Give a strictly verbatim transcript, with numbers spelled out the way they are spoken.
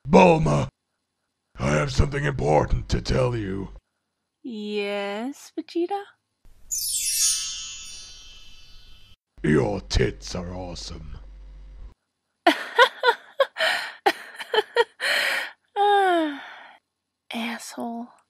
Bulma, I have something important to tell you. Yes, Vegeta? Your tits are awesome. Ah, asshole.